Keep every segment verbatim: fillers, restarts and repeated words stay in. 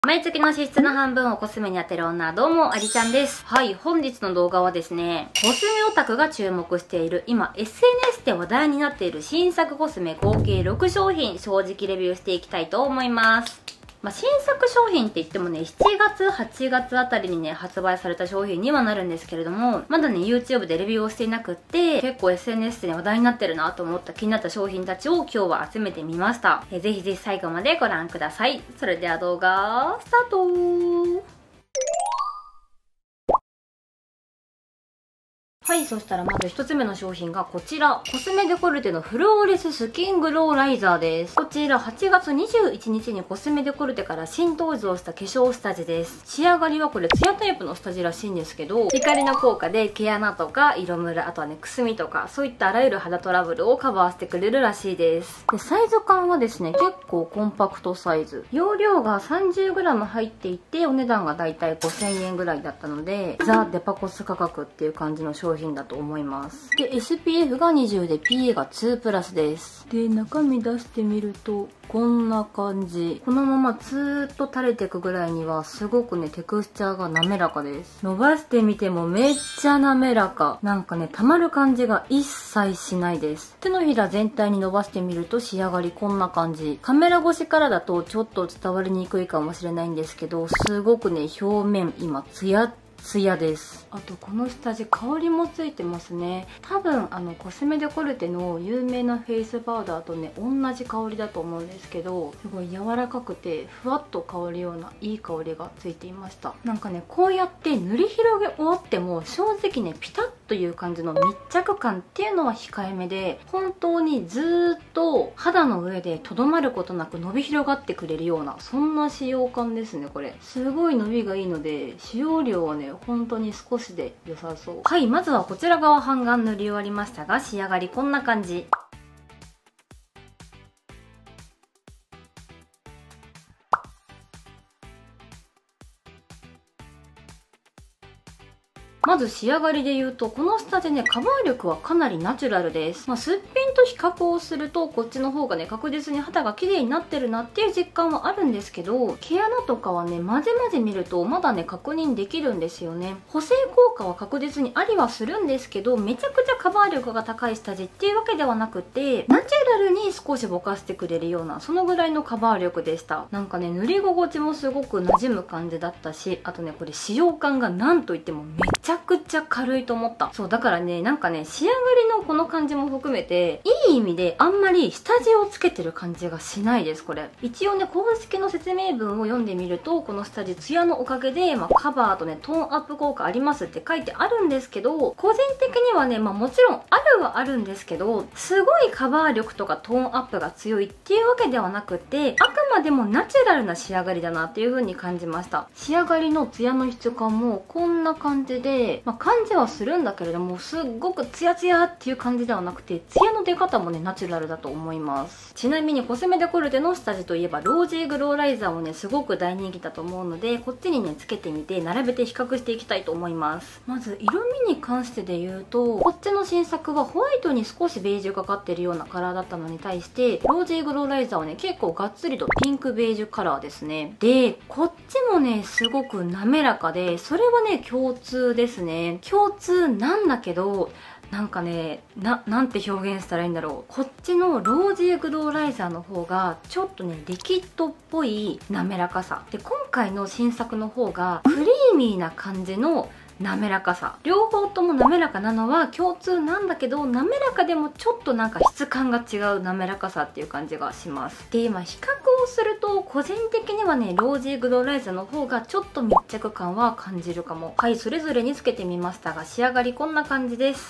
毎月の支出の半分をコスメに当てる女、どうも、ありちゃんです。はい、本日の動画はですね、コスメオタクが注目している、今 エスエヌエス で話題になっている新作コスメ合計ろくしょうひん、正直レビューしていきたいと思います。まあ、新作商品って言ってもね、しちがつ、はちがつあたりにね、発売された商品にはなるんですけれども、まだね、YouTube でレビューをしていなくって、結構 エスエヌエス で話題になってるなと思った気になった商品たちを今日は集めてみました。えぜひぜひ最後までご覧ください。それでは動画、スタート。はい、そしたらまず一つ目の商品がこちら。コスメデコルテのフローレススキングローライザーです。こちらはちがつにじゅういちにちにコスメデコルテから新登場した化粧下地です。仕上がりはこれツヤタイプの下地らしいんですけど、光の効果で毛穴とか色ムラ、あとはね、くすみとか、そういったあらゆる肌トラブルをカバーしてくれるらしいです。で、サイズ感はですね、結構コンパクトサイズ。容量が さんじゅうグラム 入っていて、お値段がだいたいごせんえんぐらいだったので、ザ・デパコス価格っていう感じの商品だと思います。で、エスピーエフ がにじゅうで ピーエー がにプラスです。で、中身出してみると、こんな感じ。このままずーっと垂れていくぐらいには、すごくね、テクスチャーが滑らかです。伸ばしてみてもめっちゃ滑らか。なんかね、溜まる感じが一切しないです。手のひら全体に伸ばしてみると仕上がりこんな感じ。カメラ越しからだとちょっと伝わりにくいかもしれないんですけど、すごくね、表面今ツヤッツヤです。あとこの下地香りもついてますね。多分あのコスメデコルテの有名なフェイスパウダーとね同じ香りだと思うんですけど、すごい柔らかくてふわっと香るようないい香りがついていました。なんかねこうやって塗り広げ終わっても正直ねピタッという感じの密着感っていうのは控えめで、本当にずーっと肌の上でとどまることなく伸び広がってくれるようなそんな使用感ですね。これすごい伸びがいいので使用量はね本当に少しで良さそう。はい、まずはこちら側半眼塗り終わりましたが、仕上がりこんな感じ。まず仕上がりで言うと、この下地ね、カバー力はかなりナチュラルです。まあ、すっぴんと比較をすると、こっちの方がね、確実に肌が綺麗になってるなっていう実感はあるんですけど、毛穴とかはね、混ぜ混ぜ見ると、まだね、確認できるんですよね。補正効果は確実にありはするんですけど、めちゃくちゃカバー力が高い下地っていうわけではなくて、ナチュラルに少しぼかしてくれるような、そのぐらいのカバー力でした。なんかね、塗り心地もすごく馴染む感じだったし、あとね、これ使用感がなんといってもめちゃめちゃくちゃ軽いと思った。そう、だからね、なんかね、仕上がりのこの感じも含めて、いい意味であんまり下地をつけてる感じがしないです、これ。一応ね、公式の説明文を読んでみると、この下地、ツヤのおかげで、まあ、カバーとね、トーンアップ効果ありますって書いてあるんですけど、個人的にはね、まあもちろんあるはあるんですけど、すごいカバー力とかトーンアップが強いっていうわけではなくて、あくまでもナチュラルな仕上がりだなっていう風に感じました。仕上がりのツヤの質感もこんな感じで、まあ、感じはするんだけれども、すっごくツヤツヤっていう感じではなくて、ツヤの出方もね、ナチュラルだと思います。ちなみにコスメデコルテの下地といえば、ロージーグローライザーもね、すごく大人気だと思うので、こっちにね、つけてみて、並べて比較していきたいと思います。まず、色味に関してで言うと、こっちの新作はホワイトに少しベージュかかってるようなカラーだったのに対して、ロージーグローライザーはね、結構がっつりとピンクベージュカラーですね。で、こっちもね、すごく滑らかで、それはね、共通ですね。共通なんだけど、なんかね、な、なんて表現したらいいんだろう。こっちのロージーグローライザーの方が、ちょっとね、リキッドっぽい滑らかさ。で、今回の新作の方が、クリーミーな感じの滑らかさ。両方とも滑らかなのは共通なんだけど、滑らかでもちょっとなんか質感が違う滑らかさっていう感じがします。で、今比較をすると、個人的にはね、ロージーグローライザーの方がちょっと密着感は感じるかも。はい、それぞれにつけてみましたが、仕上がりこんな感じです。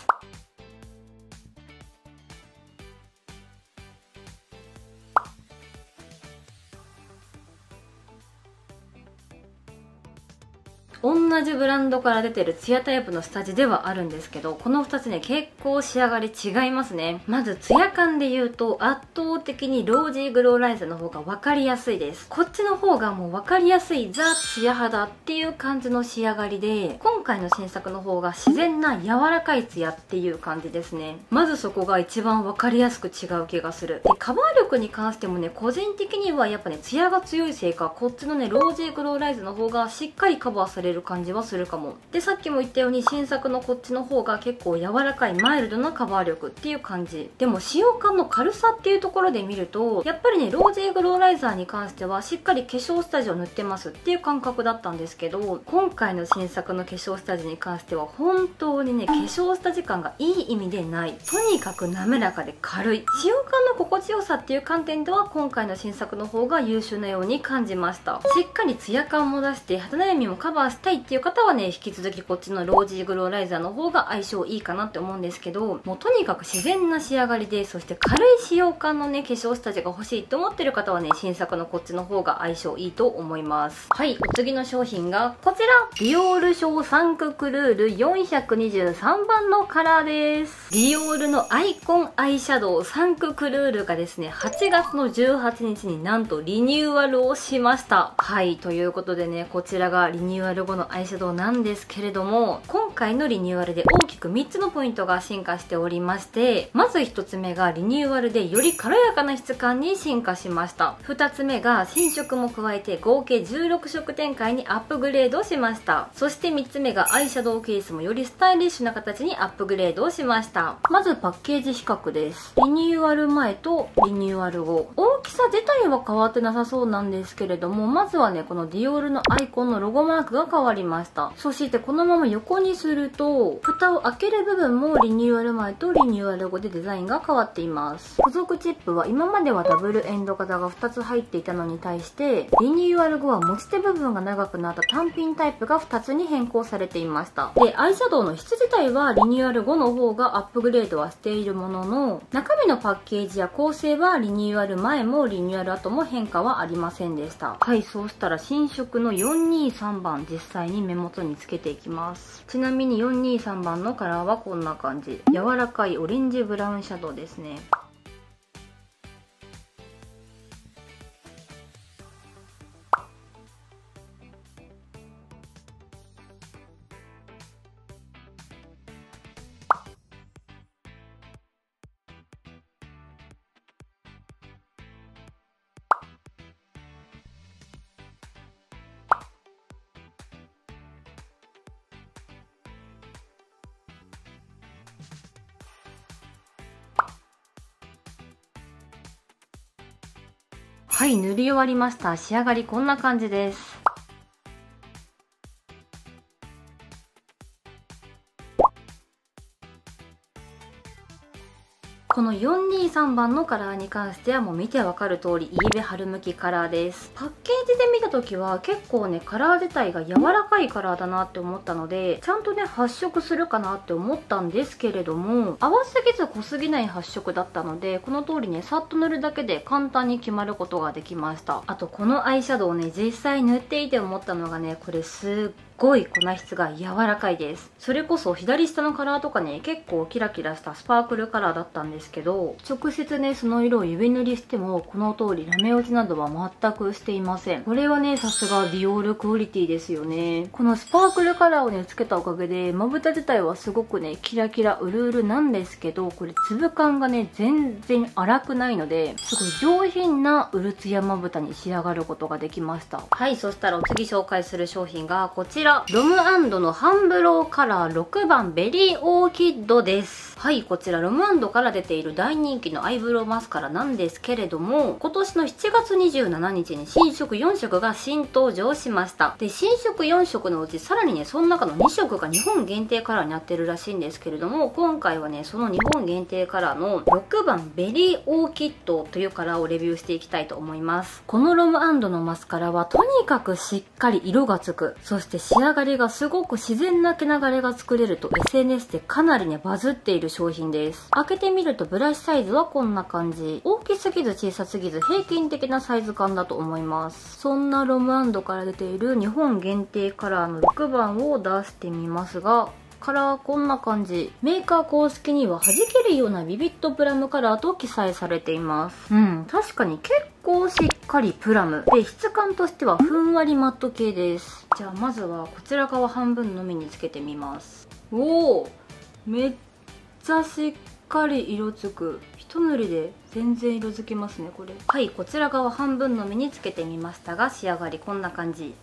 同じブランドから出てるツヤタイプの下地ではあるんですけど、このふたつね結構仕上がり違いますね。まずツヤ感で言うと圧倒的にロージーグローライザーの方が分かりやすいです。こっちの方がもう分かりやすいザ・ツヤ肌っていう感じの仕上がりで、今回の新作の方が自然な柔らかいツヤっていう感じですね。まずそこが一番分かりやすく違う気がする。でカバー力に関してもね、個人的にはやっぱねツヤが強いせいか、こっちのねロージーグローライズの方がしっかりカバーされる感じはするかも。でさっきも言ったように新作のこっちの方が結構柔らかいマイルドなカバー力っていう感じ。でも使用感の軽さっていうところで見ると、やっぱりねロージーグローライザーに関してはしっかり化粧下地を塗ってますっていう感覚だったんですけど、今回の新作の化粧下地に関しては本当にね化粧下地感がいい意味でない。とにかく滑らかで軽い。使用感の心地よさっていう観点では今回の新作の方が優秀なように感じました。しっかりツヤ感も出して肌悩みもカバーしたいっていう方はね、引き続きこっちのロージーグローライザーの方が相性いいかなって思うんですけど、もうとにかく自然な仕上がりで、そして軽い使用感のね化粧下地が欲しいと思ってる方はね、新作のこっちの方が相性いいと思います。はい、お次の商品がこちら、ディオールショーサンククルールよんひゃくにじゅうさんばんのカラーです。ディオールのアイコンアイシャドウサンククルールがですね、はちがつのじゅうはちにちになんとリニューアルをしました。はい、ということでね、こちらがリニューアル後のアイシャドウなんですけれども、今回のリニューアルで大きくみっつのポイントが進化しておりまして、まずひとつめがリニューアルでより軽やかな質感に進化しました。ふたつめが新色も加えて合計じゅうろくしょく展開にアップグレードしました。そしてみっつめがアイシャドウケースもよりスタイリッシュな形にアップグレードをしました。まずパッケージ比較です。リニューアル前とリニューアル後、大きさ自体は変わってなさそうなんですけれども、まずはねこのディオールのアイコンのロゴマークが変わりました。そしてこのまま横にすると蓋を開ける部分もリニューアル前とリニューアル後でデザインが変わっています。付属チップは今まではダブルエンド型がふたつ入っていたのに対して、リニューアル後は持ち手部分が長くなった単品タイプがふたつに変更されていました。でアイシャドウの質自体はリニューアル後の方がアップグレードはしているものの、中身のパッケージや構成はリニューアル前もリニューアル後も変化はありませんでした。はい、そうしたら新色のよんにさんばん実際に目元につけていきます。ちなみによんにさんばんのカラーはこんな感じ。柔らかいオレンジブラウンシャドウですね。はい、塗り終わりました。仕上がりこんな感じです。このよんにさんばんのカラーに関してはもう見てわかる通りイーベ春向きカラーです。パッケージで見た時は結構ねカラー自体が柔らかいカラーだなって思ったので、ちゃんとね発色するかなって思ったんですけれども、淡すぎず濃すぎない発色だったので、この通りねさっと塗るだけで簡単に決まることができました。あとこのアイシャドウをね実際塗っていて思ったのがね、これすっごい粉質が柔らかいです。それこそ左下のカラーとかね結構キラキラしたスパークルカラーだったんですけど、直接ねその色を指塗りしてもこの通りラメ落ちなどは全くしていません。これはねさすがディオールクオリティですよね。このスパークルカラーをねつけたおかげでまぶた自体はすごくねキラキラうるうるなんですけど、これ粒感がね全然粗くないのですごい上品なうるつやまぶたに仕上がることができました。はい、そしたらお次紹介する商品がこちら、ロムアンドのハンブローカラーろくばんベリーオーキッドです。はい、こちらロムアンドから出ている大人気のアイブロウマスカラなんですけれども、今年のしちがつにじゅうしちにちに新色よんしょくが新登場しました。で新色よんしょくのうちさらにねその中のにしょくが日本限定カラーになってるらしいんですけれども、今回はねその日本限定カラーのろくばんベリーオーキッドというカラーをレビューしていきたいと思います。このロムアンドのマスカラはとにかくしっかり色がつく、そして仕上がりがすごく自然な毛流れが作れると エスエヌエス でかなりねバズっている商品です。開けてみるとブラシサイズはこんな感じ。大きすぎず小さすぎず平均的なサイズ感だと思います。そんなロムアンドから出ている日本限定カラーのろくばんを出してみますが、カラーこんな感じ。メーカー公式には弾けるようなビビッドプラムカラーと記載されています。うん、確かに結構しっかりプラムで、質感としてはふんわりマット系です。じゃあまずはこちら側半分のみにつけてみます。おお、めっちゃしっかり色つく。一塗りで全然色づきますねこれ。はい、こちら側半分のみにつけてみましたが、仕上がりこんな感じ。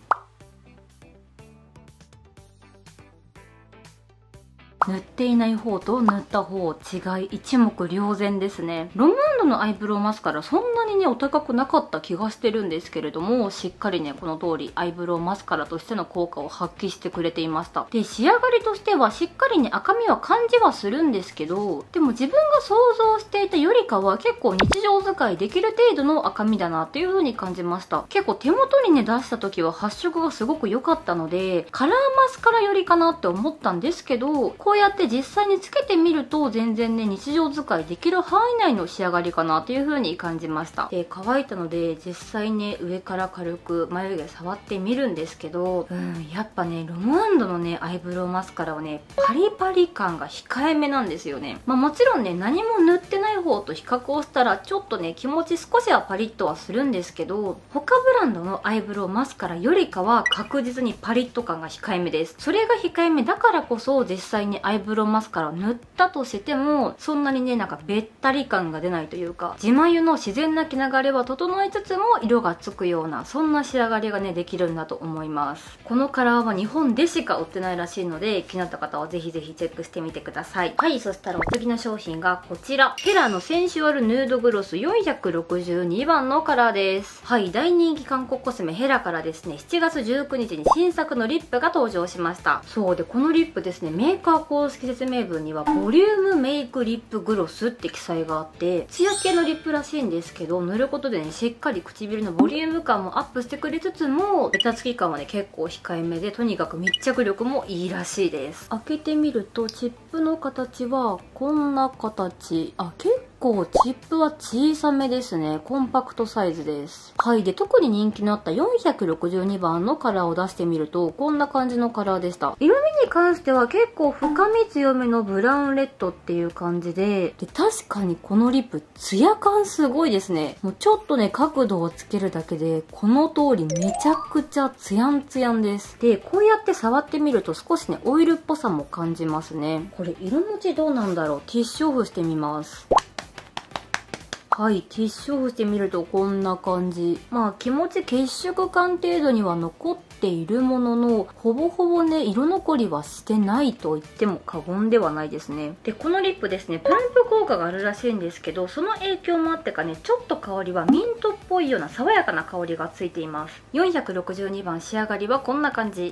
塗っていない方と塗った方、違い一目瞭然ですね。ロムアンドのアイブロウマスカラ、そんなにねお高くなかった気がしてるんですけれども、しっかりねこの通りアイブロウマスカラとしての効果を発揮してくれていました。で、仕上がりとしてはしっかりね赤みは感じはするんですけど、でも自分が想像していたよりかは結構日常使いできる程度の赤みだなっていう風に感じました。結構手元にね出した時は発色がすごく良かったので、カラーマスカラよりかなって思ったんですけど、こうやって実際につけてみると全然ね日常使いできる範囲内の仕上がりかなという風に感じました。で、乾いたので実際ね上から軽く眉毛触ってみるんですけど、うんやっぱねロムアンドのねアイブロウマスカラはねパリパリ感が控えめなんですよね。まあもちろんね何も塗ってない方と比較をしたらちょっとね気持ち少しはパリッとはするんですけど、他ブランドのアイブロウマスカラよりかは確実にパリッと感が控えめです。それが控えめだからこそ実際にアイブロウマスカラを塗ったとしてもそんなにねなんかべったり感が出ないというか、自眉の自然な毛流れは整えつつも色がつくようなそんな仕上がりがねできるんだと思います。このカラーは日本でしか売ってないらしいので、気になった方はぜひぜひチェックしてみてください。はい、そしたらお次の商品がこちら、ヘラのセンシュアルヌードグロスよんひゃくろくじゅうにばんのカラーです。はい、大人気韓国コスメヘラからですねしちがつじゅうくにちに新作のリップが登場しました。そうで、このリップですね、メーカー公式説明文にはボリュームメイクリップグロスって記載があって、ツヤ系のリップらしいんですけど、塗ることでねしっかり唇のボリューム感もアップしてくれつつもベタつき感はね結構控えめで、とにかく密着力もいいらしいです。開けてみるとチップの形はこんな形。あ、結構チップは小さめですね。コンパクトサイズです。はい。で、特に人気のあったよんひゃくろくじゅうにばんのカラーを出してみるとこんな感じのカラーでした。色味に関しては結構深み強めのブラウンレッドっていう感じで、で確かにこのリップツヤ感すごいですね。もうちょっとね角度をつけるだけでこの通りめちゃくちゃツヤンツヤンです。で、こうやって触ってみると少しねオイルっぽさも感じますね。これ色持ちどうなんだろう。ティッシュオフしてみます。はい、ティッシュオフしてみるとこんな感じ。まあ気持ち血色感程度には残っているものの、ほぼほぼね色残りはしてないと言っても過言ではないですね。で、このリップですねプランプ効果があるらしいんですけど、その影響もあってかねちょっと香りはミントっぽいような爽やかな香りがついています。よんひゃくろくじゅうにばん仕上がりはこんな感じ。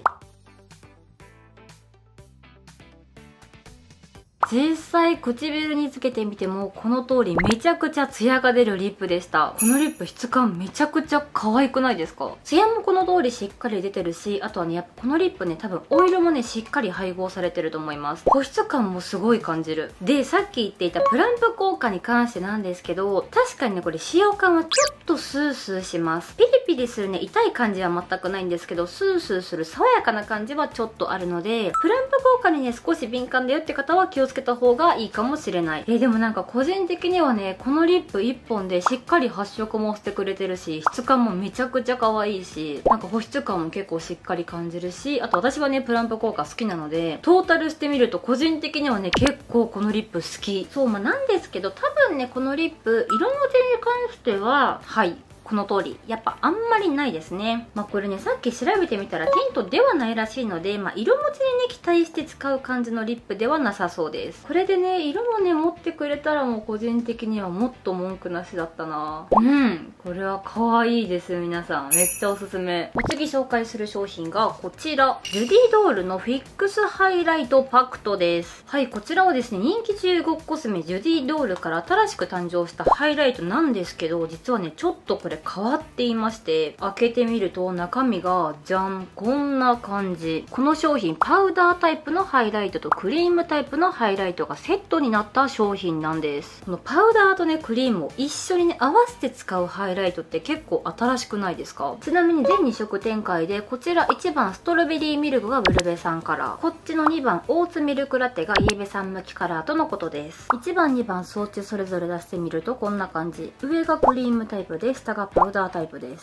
実際唇につけてみてもこの通りめちゃくちゃツヤが出るリップでした。このリップ質感めちゃくちゃ可愛くないですか？ツヤもこの通りしっかり出てるし、あとはねやっぱこのリップね多分オイルもねしっかり配合されてると思います。保湿感もすごい感じる。で、さっき言っていたプランプ効果に関してなんですけど、確かにねこれ使用感はちょっとスースーします。ピリピリするね痛い感じは全くないんですけど、スースーする爽やかな感じはちょっとあるので、プランプ効果にね少し敏感だよって方は気をつけつけた方がいいかもしれない。えー、でもなんか個人的にはねこのリップいっぽんでしっかり発色もしてくれてるし、質感もめちゃくちゃ可愛いし、なんか保湿感も結構しっかり感じるし、あと私はねプランプ効果好きなのでトータルしてみると個人的にはね結構このリップ好き。そう、まあなんですけど多分ねこのリップ色の手に関してははいこの通りやっぱあんまりないですね。まあこれねさっき調べてみたらティントではないらしいので、まあ色持ちにね期待して使う感じのリップではなさそうです。これでね色もね持ってくれたらもう個人的にはもっと文句なしだったな。うんこれは可愛いです。皆さんめっちゃおすすめ。お次紹介する商品がこちら、ジュディドールのフィックスハイライトパクトです。はい、こちらはですね人気中国コスメジュディドールから新しく誕生したハイライトなんですけど、実はねちょっとこれで変わっていまして、開けてみると中身がじゃん、こんな感じ。この商品パウダータイプのハイライトとクリームタイプのハイライトがセットになった商品なんです。このパウダーとねクリームを一緒にね合わせて使うハイライトって結構新しくないですか？ちなみに全に色展開で、こちらいちばんストロベリーミルクがブルベさんカラー、こっちのにばんオーツミルクラテがイエベさん向きカラーとのことです。いちばんにばん装置それぞれ出してみるとこんな感じ。上がクリームタイプで下がパウダータイプです。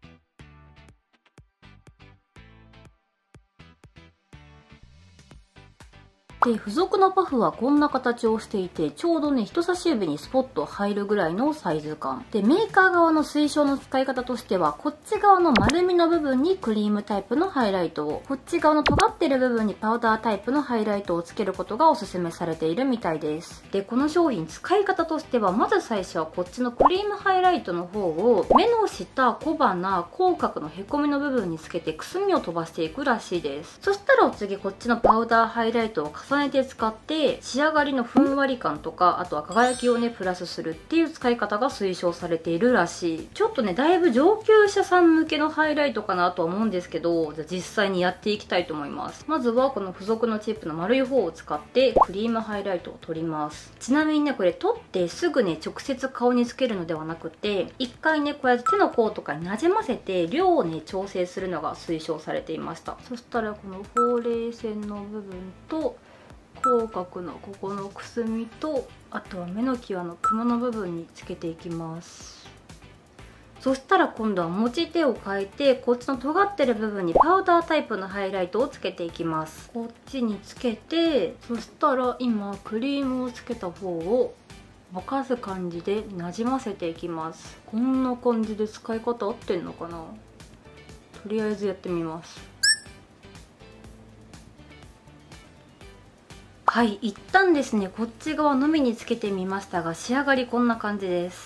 で、付属のパフはこんな形をしていて、ちょうどね、人差し指にスポッと入るぐらいのサイズ感。で、メーカー側の推奨の使い方としては、こっち側の丸みの部分にクリームタイプのハイライトを、こっち側の尖ってる部分にパウダータイプのハイライトをつけることがおすすめされているみたいです。で、この商品使い方としては、まず最初はこっちのクリームハイライトの方を、目の下、小鼻、口角のへこみの部分につけてくすみを飛ばしていくらしいです。そしたらお次こっちのパウダーハイライトを重ねて使って仕上がりのふんわり感とか、あとは輝きをねプラスするっていう使い方が推奨されているらしい。ちょっとねだいぶ上級者さん向けのハイライトかなとは思うんですけど、じゃあ実際にやっていきたいと思います。まずはこの付属のチップの丸い方を使ってクリームハイライトを取ります。ちなみにねこれ取ってすぐね直接顔につけるのではなくて、一回ねこうやって手の甲とかになじませて量をね調整するのが推奨されていました。そしたらこのほうれい線の部分と口角のここのくすみと、あとは目の際のクマの部分につけていきます。そしたら今度は持ち手を変えて、こっちの尖ってる部分にパウダータイプのハイライトをつけていきます。こっちにつけて、そしたら今クリームをつけた方をぼかす感じでなじませていきます。こんな感じで使い方合ってんのかな？とりあえずやってみます。はい、一旦ですねこっち側のみにつけてみましたが、仕上がりこんな感じです。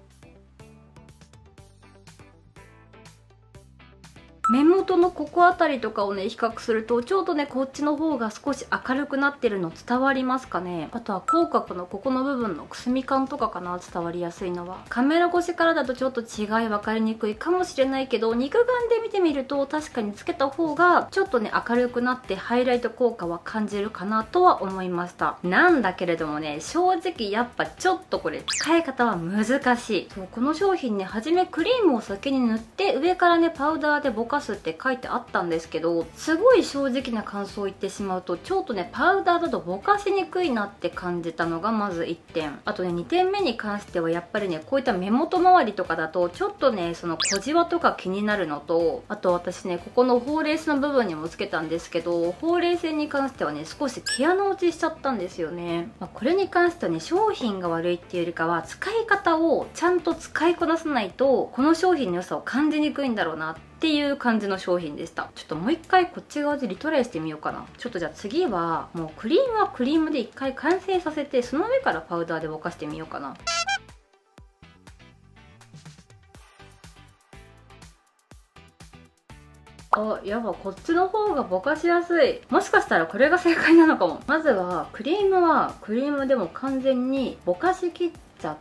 目元のここあたりとかをね比較すると、ちょうどねこっちの方が少し明るくなってるの伝わりますかね。あとは口角のここの部分のくすみ感とかかな、伝わりやすいのは。カメラ越しからだとちょっと違い分かりにくいかもしれないけど、肉眼で見てみると確かにつけた方がちょっとね明るくなってハイライト効果は感じるかなとは思いました。なんだけれどもね、正直やっぱちょっとこれ使い方は難しい。そう、この商品ね初めクリームを先に塗って上からねパウダーでぼかすって書いてあったんですけど、すごい正直な感想を言ってしまうと、ちょっとねパウダーだとぼかしにくいなって感じたのがまずいってん。あとねにてんめに関してはやっぱりねこういった目元周りとかだとちょっとねその小じわとか気になるのと、あと私ねここのほうれい線の部分にもつけたんですけど、ほうれい線に関してはね少し毛穴落ちしちゃったんですよね。まあ、これに関してはね商品が悪いっていうよりかは、使い方をちゃんと使いこなさないとこの商品の良さを感じにくいんだろうなっていう感じの商品でした。ちょっともう一回こっち側でリトライしてみようかな。ちょっとじゃあ次はもうクリームはクリームで一回完成させて、その上からパウダーでぼかしてみようかな。あ、やっぱこっちの方がぼかしやすい。もしかしたらこれが正解なのかも。まずはクリームはクリームでも完全にぼかしきってちゃって、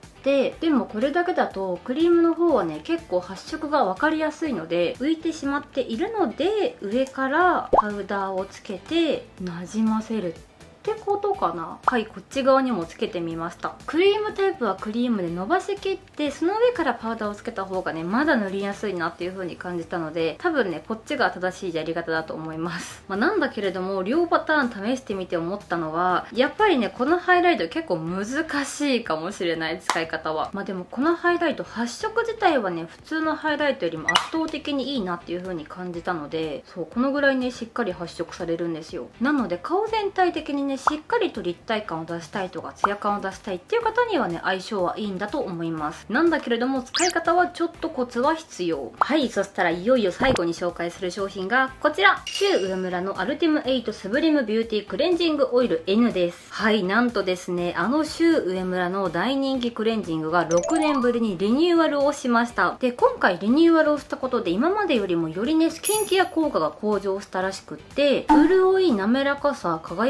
でもこれだけだとクリームの方はね結構発色が分かりやすいので浮いてしまっているので、上からパウダーをつけてなじませるってことかな。はい、こっち側にもつけてみました。クリームタイプはクリームで伸ばしきって、その上からパウダーをつけた方がねまだ塗りやすいなっていう風に感じたので、多分ねこっちが正しいやり方だと思います。まあ、なんだけれども両パターン試してみて思ったのは、やっぱりねこのハイライト結構難しいかもしれない、使い方は。まあでもこのハイライト発色自体はね普通のハイライトよりも圧倒的にいいなっていう風に感じたので、そうこのぐらいねしっかり発色されるんですよ。なので顔全体的にねしっかりと立体感を出したいとかツヤ感を出したいっていう方にはね相性はいいんだと思います。なんだけれども使い方はちょっとコツは必要。はい、そしたらいよいよ最後に紹介する商品がこちら、シュウ上村のアルティムエイトスブリムビューティークレンジングオイル エヌ です。はい、なんとですねあのシュウ上村の大人気クレンジングがろくねんぶりにリニューアルをしました。で今回リニューアルをしたことで今までよりもよりねスキンケア効果が向上したらしくって、潤い、滑らかさ、輝き、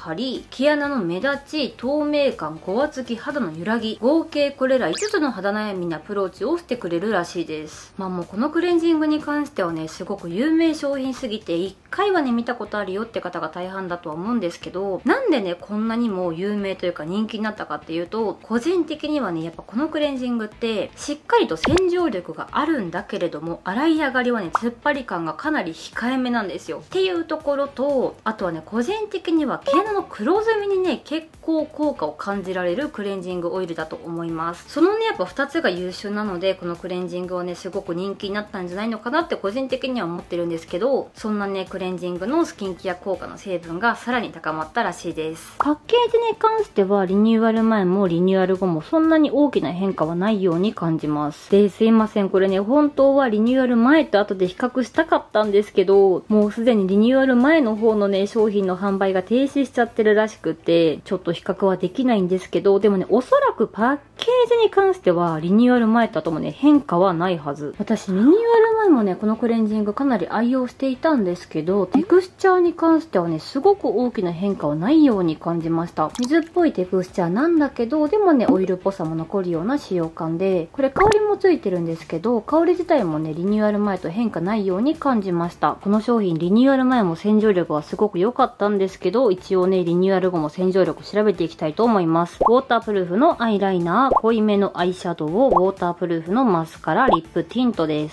張り、毛穴の目立ち、透明感、ごわつき、肌の揺らぎ、合計これらいつつの肌悩みにアプローチをしてくれるらしいです。まあもうこのクレンジングに関してはね、すごく有名商品すぎていっかいはね見たことあるよって方が大半だとは思うんですけど、なんでねこんなにも有名というか人気になったかっていうと、個人的にはねやっぱこのクレンジングってしっかりと洗浄力があるんだけれども、洗い上がりはね突っ張り感がかなり控えめなんですよっていうところと、あとはね個人的には毛穴の黒ずみにね結構効果を感じられるクレンジングオイルだと思います。そのねやっぱふたつが優秀なので、このクレンジングはねすごく人気になったんじゃないのかなって個人的には思ってるんですけど、そんなねクレンジングのスキンケア効果の成分がさらに高まったらしいです。パッケージに関してはリニューアル前もリニューアル後もそんなに大きな変化はないように感じます。で、すいません、これね本当はリニューアル前と後で比較したかったんですけど、もうすでにリニューアル前の方のね商品の販売が停止しちゃってるらしくて、ちょっと比較はできないんですけど、でもねおそらくパッケージに関してはリニューアル前と後もね変化はないはず。私リニューアル前もねこのクレンジングかなり愛用していたんですけど、テクスチャーに関してはねすごく大きな変化はないように感じました。水っぽいテクスチャーなんだけど、でもねオイルっぽさも残るような使用感で、これ香りもついてるんですけど、香り自体もねリニューアル前と変化ないように感じました。この商品リニューアル前も洗浄力はすごく良かったんですけど、一応ねリニューアル後も洗浄力調べていきたいと思います。ウォータープルーフのアイライナー、濃いめのアイシャドウをウォータープルーフのマスカラ、リップティントです。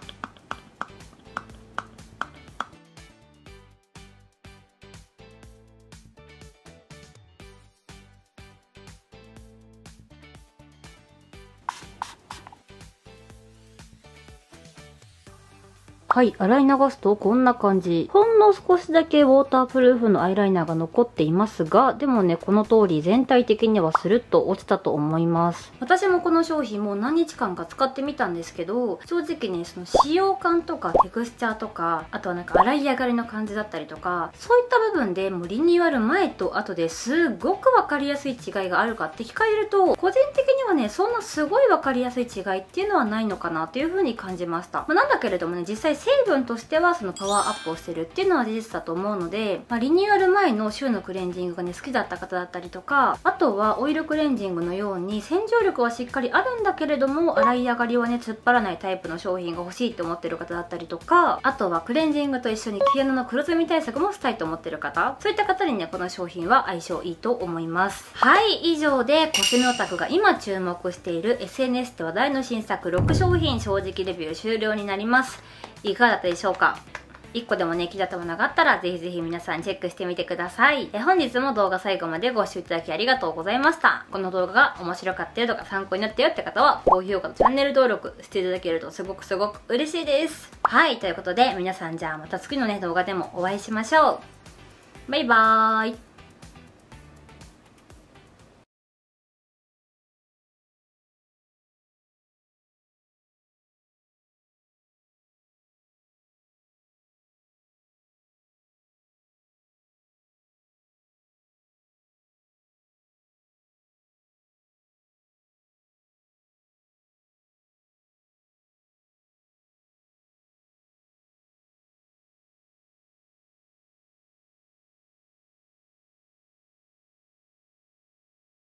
はい、洗い流すとこんな感じ。ほんの少しだけウォータープルーフのアイライナーが残っていますが、でもね、この通り全体的にはスルッと落ちたと思います。私もこの商品もう何日間か使ってみたんですけど、正直ね、その使用感とかテクスチャーとか、あとはなんか洗い上がりの感じだったりとか、そういった部分でもうリニューアル前と後ですごくわかりやすい違いがあるかって聞かれると、個人的にはね、そんなすごいわかりやすい違いっていうのはないのかなっていう風に感じました。まあ、なんだけれどもね、実際成分としてはそのパワーアップをしてるっていうのは事実だと思うので、まあ、リニューアル前の週のクレンジングがね好きだった方だったりとか、あとはオイルクレンジングのように洗浄力はしっかりあるんだけれども洗い上がりはね突っ張らないタイプの商品が欲しいって思ってる方だったりとか、あとはクレンジングと一緒に毛穴の黒ずみ対策もしたいと思ってる方、そういった方にねこの商品は相性いいと思います。はい、以上でコスメオタクが今注目している エスエヌエス で話題の新作ろく商品正直レビュー終了になります。いかがだったでしょうか。いっこでもね、気になったものがあったら、ぜひぜひ皆さんチェックしてみてください。え本日も動画最後までご視聴いただきありがとうございました。この動画が面白かったよとか参考になったよって方は、高評価とチャンネル登録していただけるとすごくすごく嬉しいです。はい、ということで皆さんじゃあまた次のね、動画でもお会いしましょう。バイバーイ。